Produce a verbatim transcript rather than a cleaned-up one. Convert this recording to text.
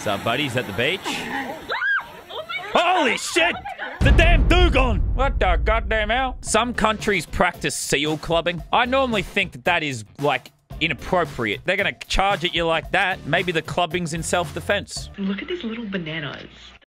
What's up, buddies at the beach? Holy shit! The damn Dugon! What the goddamn hell? Some countries practice seal clubbing. I normally think that that is, like, inappropriate. They're gonna charge at you like that. Maybe the clubbing's in self-defense. Look at these little bananas.